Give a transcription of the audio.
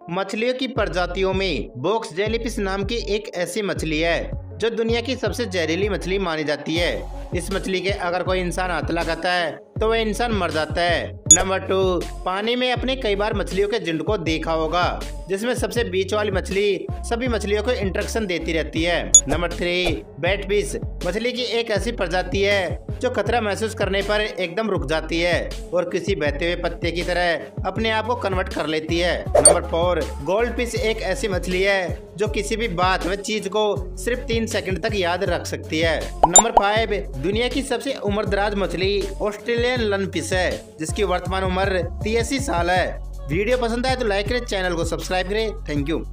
मछलियों की प्रजातियों में बॉक्स जेलीफिश नाम की एक ऐसी मछली है जो दुनिया की सबसे जहरीली मछली मानी जाती है। इस मछली के अगर कोई इंसान हाथ लगाता है तो वह इंसान मर जाता है। नंबर 2, पानी में अपने कई बार मछलियों के झुंड को देखा होगा जिसमें सबसे बीच वाली मछली सभी मछलियों को इंट्रैक्शन देती रहती है। नंबर 3, बैटफिश मछली की एक ऐसी प्रजाति है जो खतरा महसूस करने पर एकदम रुक जाती है और किसी बहते हुए पत्ते की तरह अपने आप को कन्वर्ट कर लेती है। नंबर 4, गोल्ड फिश एक ऐसी मछली है जो किसी भी बात व चीज को सिर्फ 3 सेकंड तक याद रख सकती है। नंबर 5, दुनिया की सबसे उम्रदराज मछली ऑस्ट्रेलियन लनफिश है जिसकी वर्तमान उम्र 83 साल है। वीडियो पसंद आए तो लाइक करें, चैनल को सब्सक्राइब करें। Thank you.